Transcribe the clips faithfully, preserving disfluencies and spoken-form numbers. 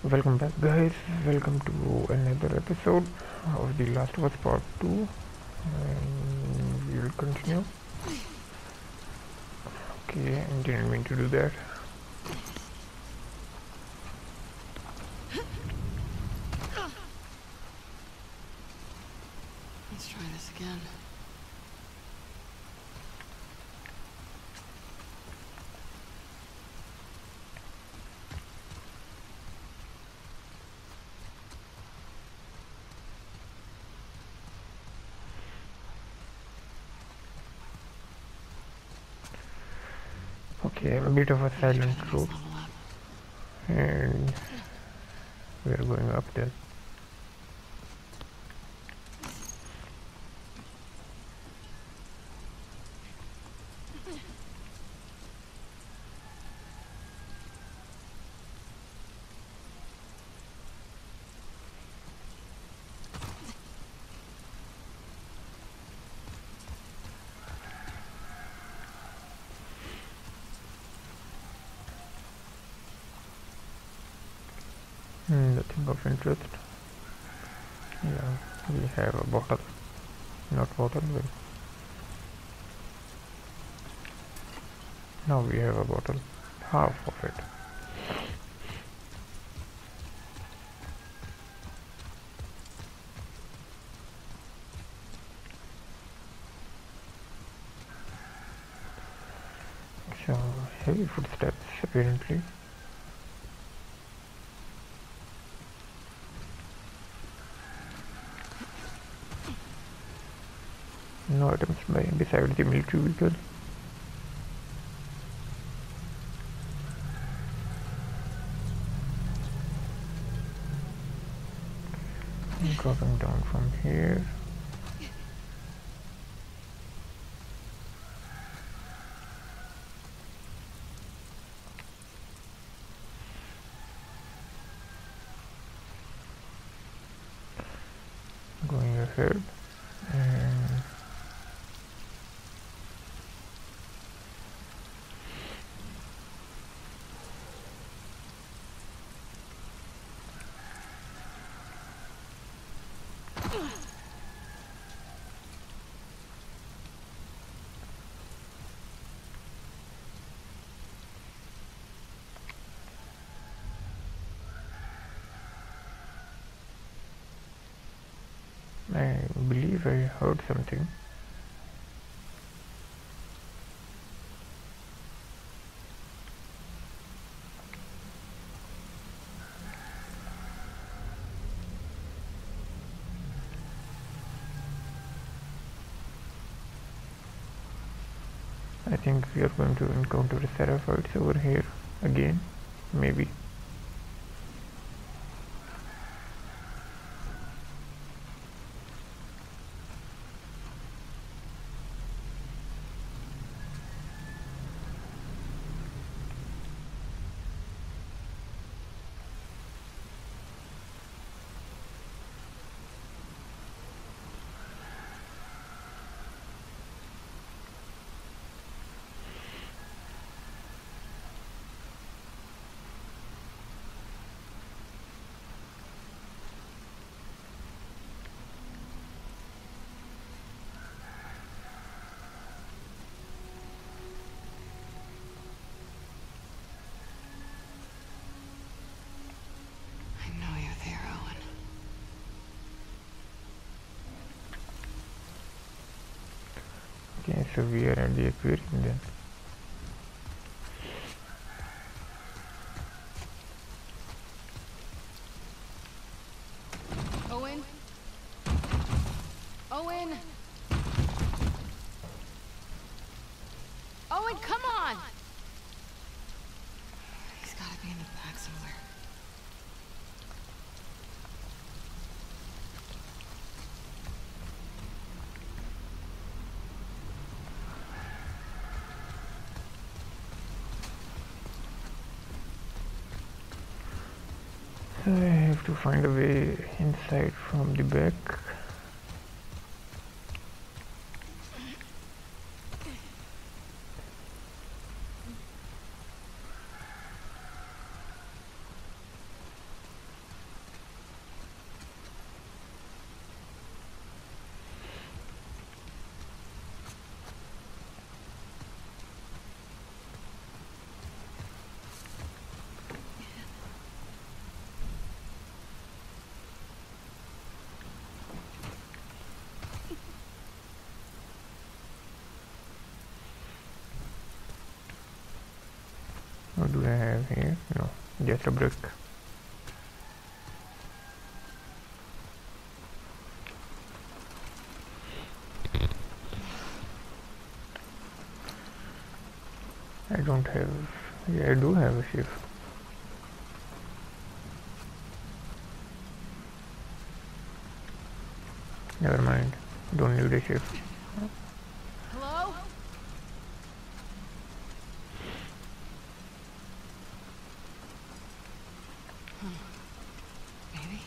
Welcome back, guys. Welcome to another episode of The Last of Us Part two. And we will continue. Okay, I didn't mean to do that. Let's try this again. Okay, a bit of a silent road, and we are going up there. Hmm, nothing of interest. Yeah, we have a bottle. Not bottle, but now we have a bottle. Half of it. So, heavy footsteps apparently. No items by beside the military vehicle. Dropping down from here. Going ahead and I believe I heard something. I think we are going to encounter seraphites over here again, maybe. I know you're there, Owen. Okay, so we are at the aquarium then. Owen? Owen? Owen, come on! He's gotta be in the back somewhere. So I have to find a way inside from the back. What do I have here? No, just a brick. I don't have. Yeah, I do have a shift. Never mind. Don't need a shift. Hello? Hmm. Maybe.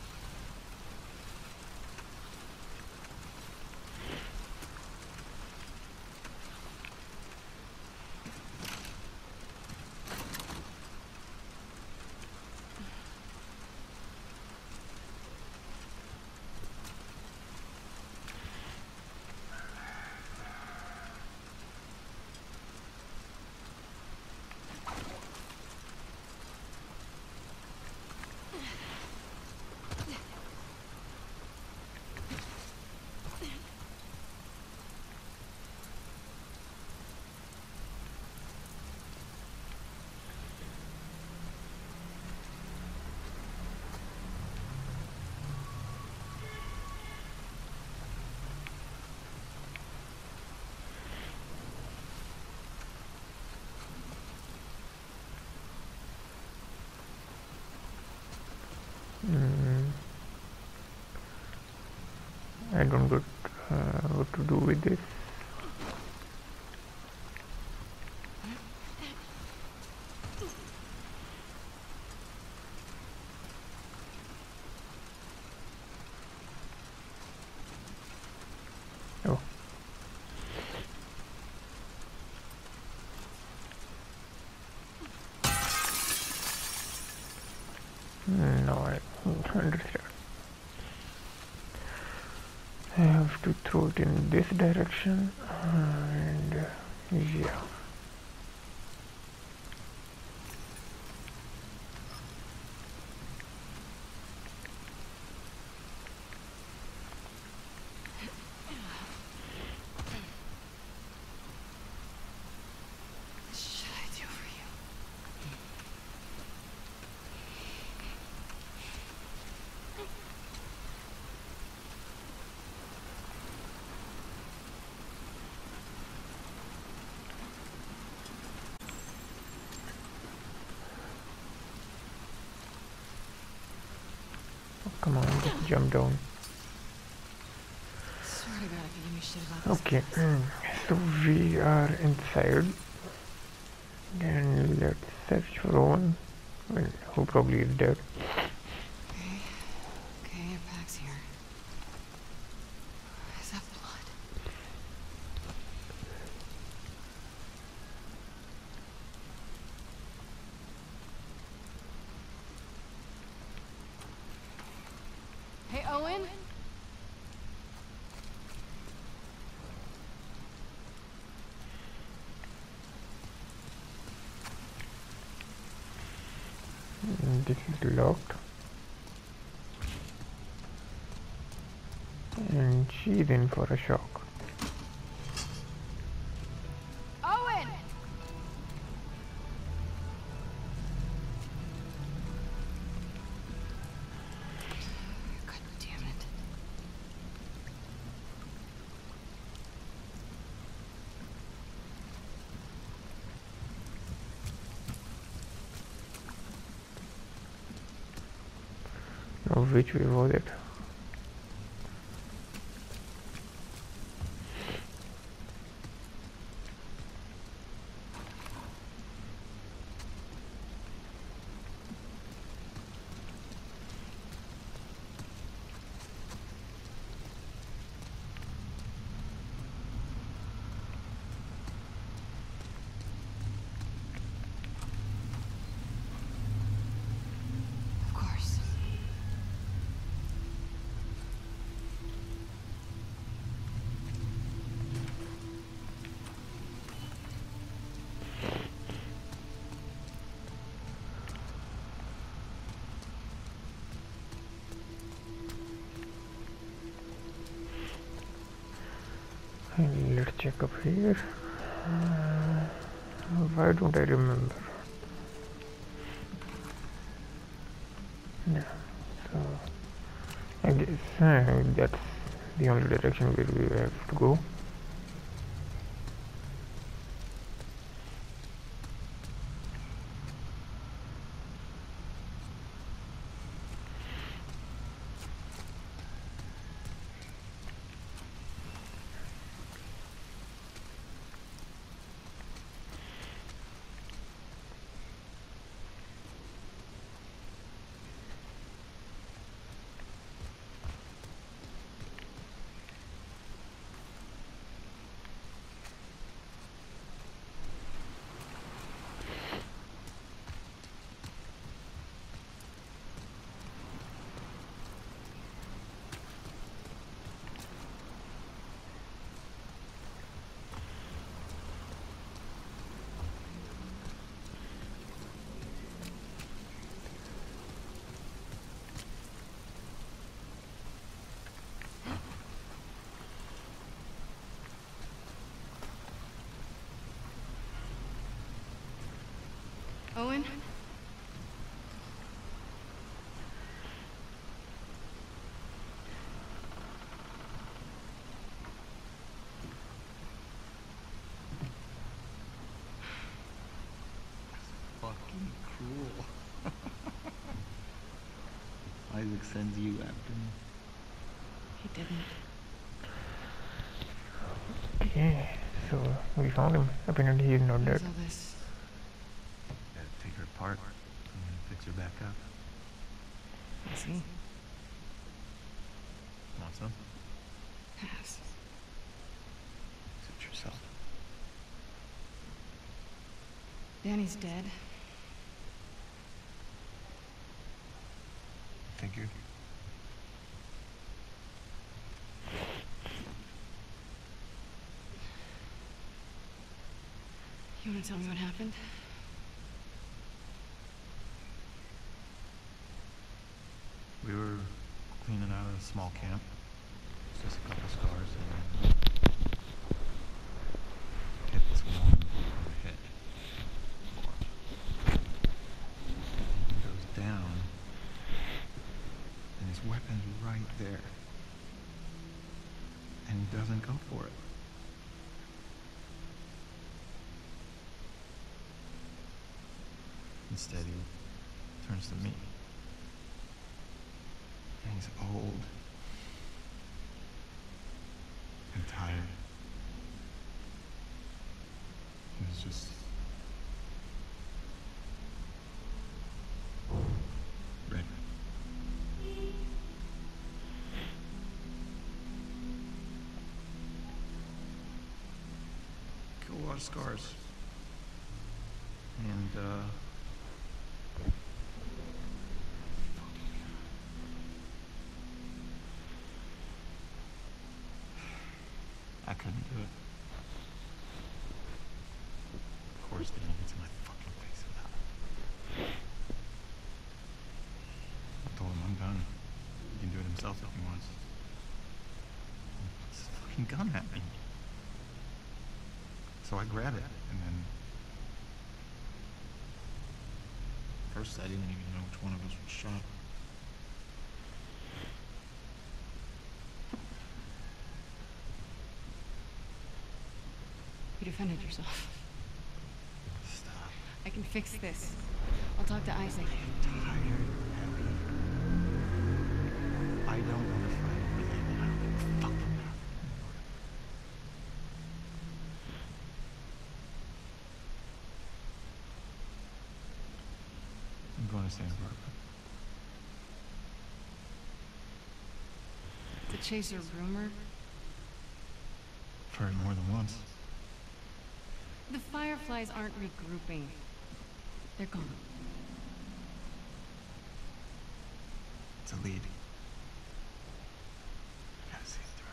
Mm, I don't know uh, what to do with this. Oh. No, I don't understand. I have to throw it in this direction and uh, yeah. What should I do for you? Oh, come on, just jump down. Swear to God, if you give me shit about this. Okay, so we are inside and let's search for Owen, well, who probably is dead. Okay. Okay, your pack's here. Is that blood? Hey, Owen? Mm, This is locked. And she's in for a shock. Owen! God damn it. Now, which way was it? Of course. And let's check up here. Uh, why don't I remember? Yeah, so I guess uh, that's the only direction where we have to go. Owen? Fucking cruel. Isaac sends you after me. He didn't. Okay, so we found him. Apparently he is not dead. What's all this? Gotta take her apart and then fix her back up. I see. Want some? Pass. Suit yourself. Danny's dead. Figured. You want to tell me what happened? We were cleaning out a small camp. Just a couple scars and hit this one on the head. He goes down and his weapon's right there. And he doesn't go for it. Instead, he turns to me. And he's old. And tired. He was just... ready. Killed a lot of scars. And, uh... I couldn't do it. Of course, Danny gets in my fucking face about it. I told him I'm done. He can do it himself if he wants. He puts his fucking gun at me. So I grab it, and then... First, I didn't even know which one of us was shot. You defended yourself. Stop. I can fix this. I'll talk to Isaac. I'm tired, Abby. I don't want to fight with him, and I don't give a fuck about it. I'm going to Santa Barbara. To chase a rumor? I've heard more than once. The Fireflies aren't regrouping. They're gone. It's a lead. I gotta see it through.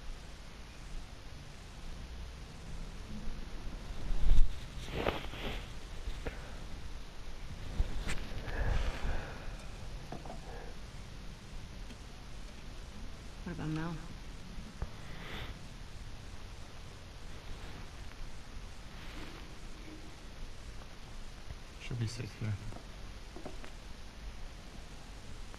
What about Mel? She'll be safe here.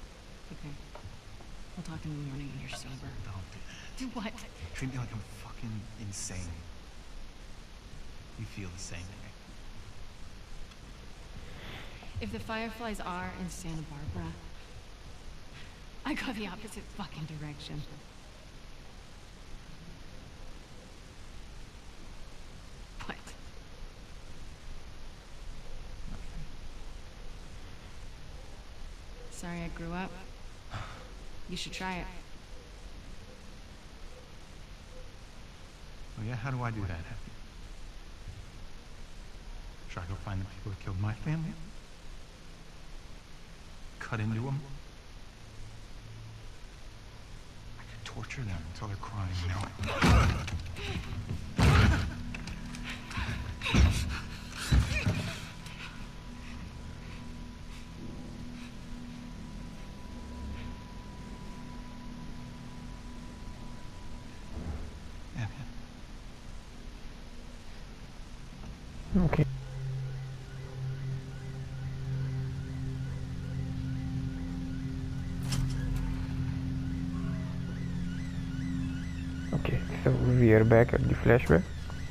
We'll talk in the morning when you're sober. Don't do that. Do what? Treat me like I'm fucking insane. You feel the same way. If the Fireflies are in Santa Barbara, I go the opposite fucking direction. What? Sorry I grew up. You should try it. Oh yeah, how do I do that? Should I go find the people who killed my family? Cut into them? I could torture them until they're crying, you know? Yeah, yeah. Okay. Okay, so we are back at the flashback.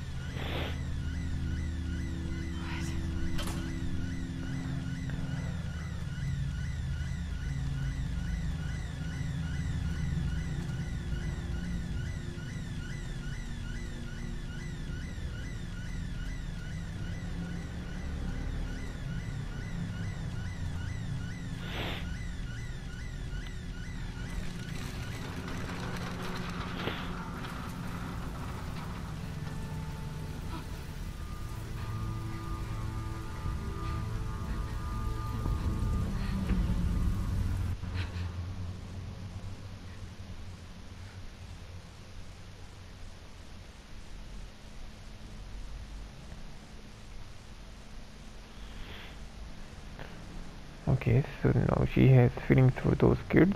Okay, so now she has feelings for those kids.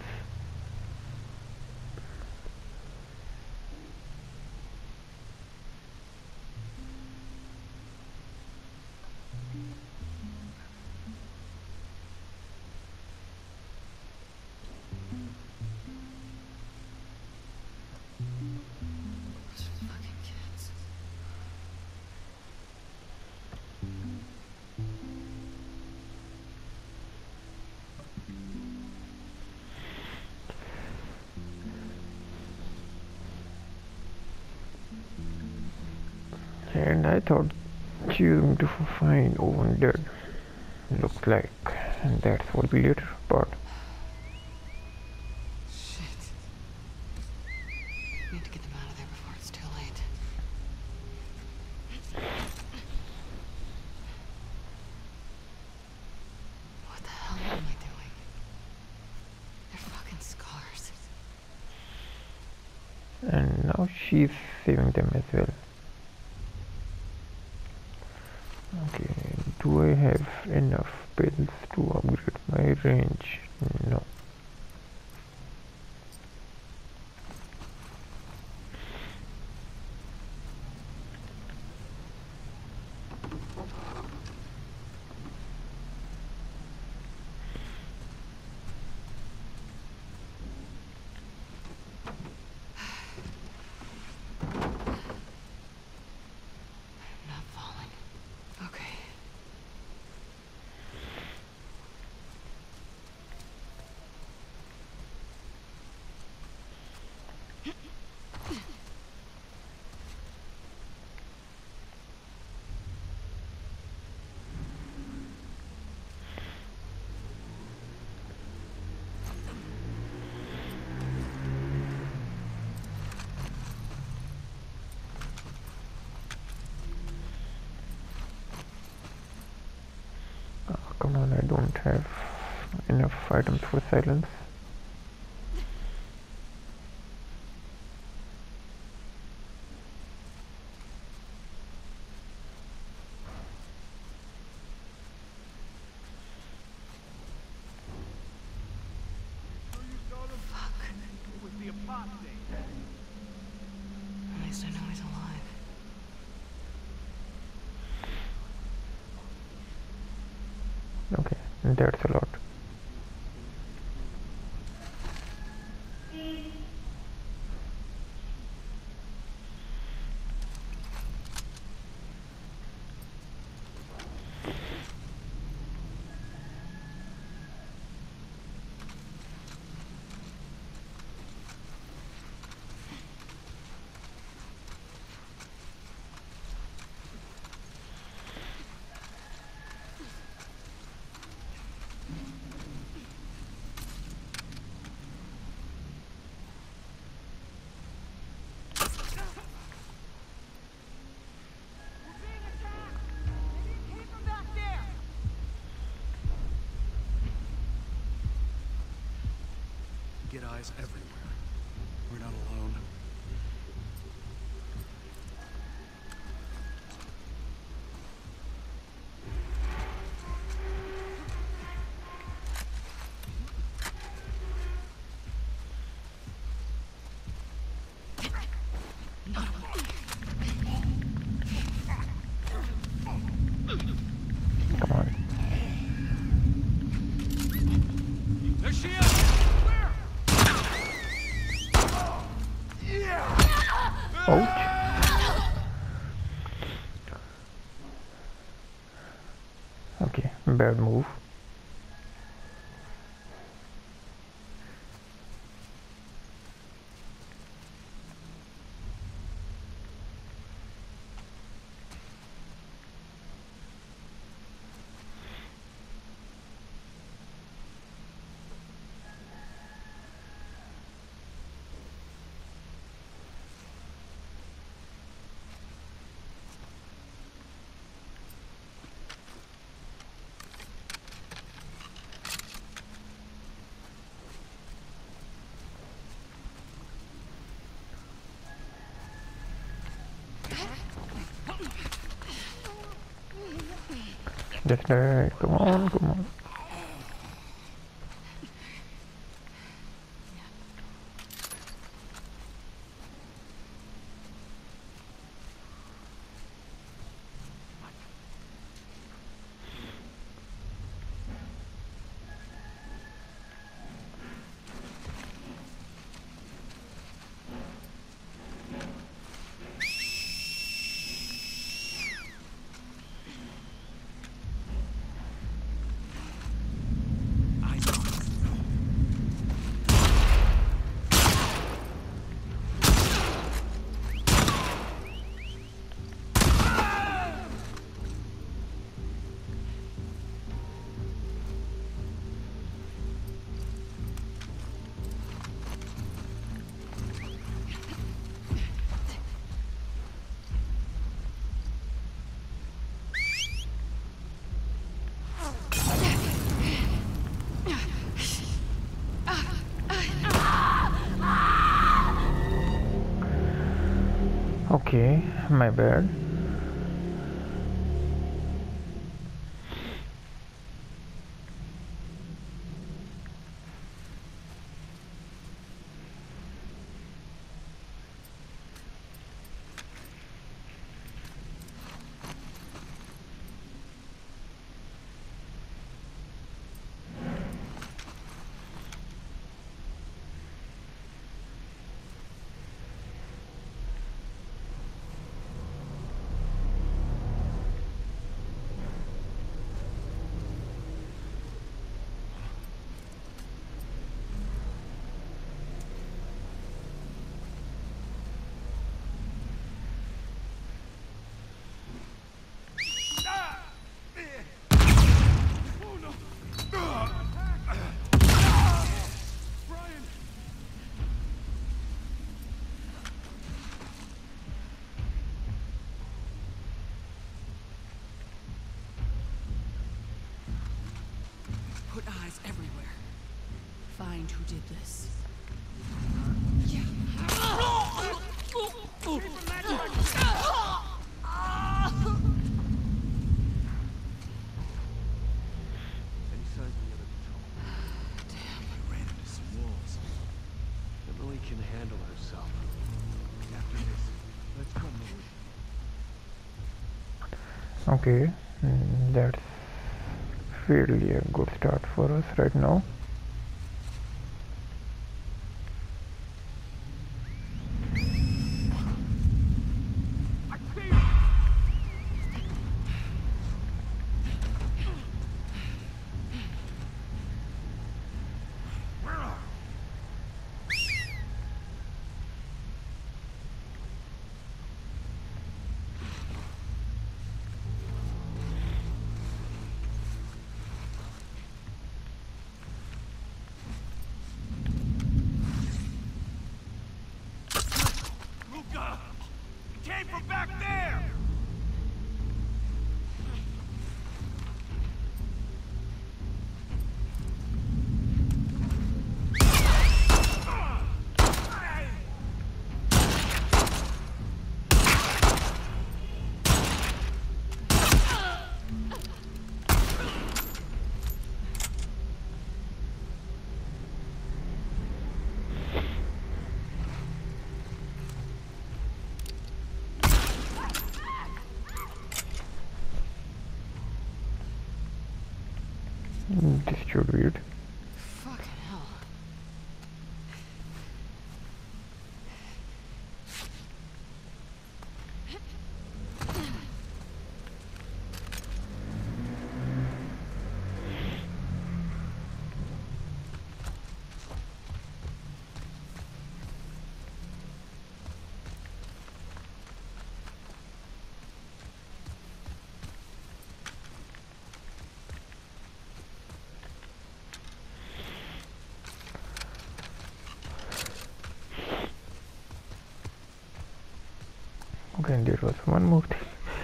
Fucking kids. And I thought she was going to find Owen dead. Looks like, and that's what the later part. Shit. We need to get them out of there before it's too late. What the hell am I doing? They're fucking scars. And now she's saving them as well. Okay, do I have enough pills to upgrade my range? No. I'm not falling. Okay. Oh, come on, I don't have enough items for silence. At least I know he's alive. Okay, that's a lot. get eyes everywhere. We're not alone. Come on. There she is! Where? Ouch. Okay, bad move. Just uh, come on, come on. Okay, my bad. Put eyes everywhere. Find who did this. Any signs of the other patrol? Damn, I ran into some wolves. Emily can handle herself. After this, let's go move. Okay, mm, that's fairly a good start for us right now. This should be it. Fucking hell. Okay, and there was one more thing.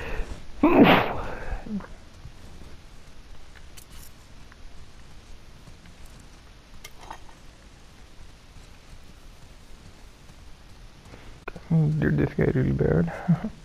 Did this guy really bad?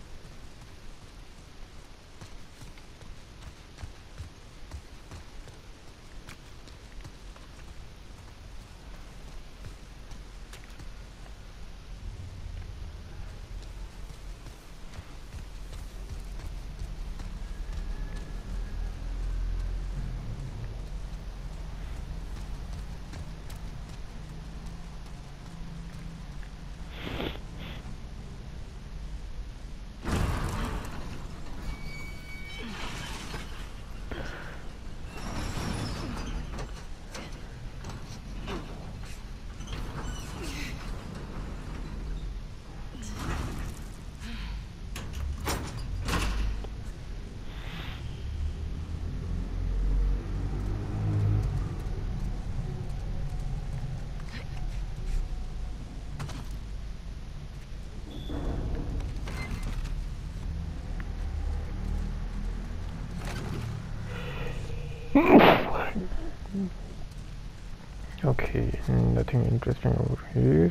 Okay, nothing interesting over here.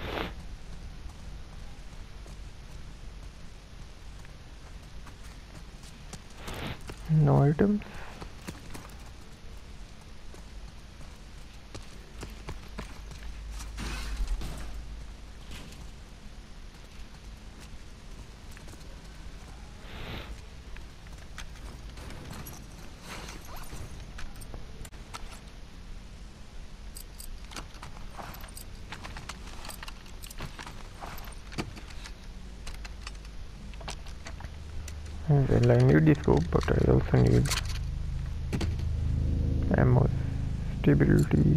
No items. Well, I need the scope, but I also need ammo stability.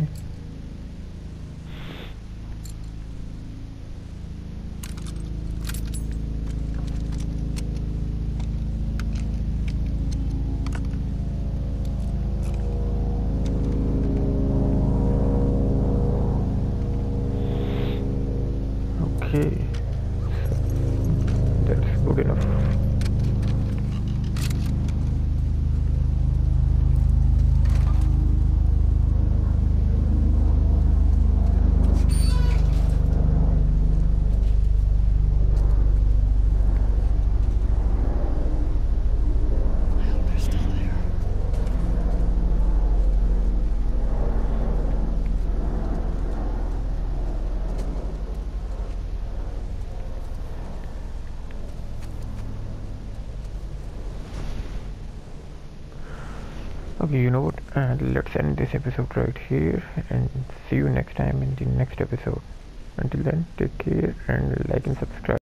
Okay, that's good enough. Okay, you know what, uh, let's end this episode right here and see you next time in the next episode. Until then, take care and like and subscribe.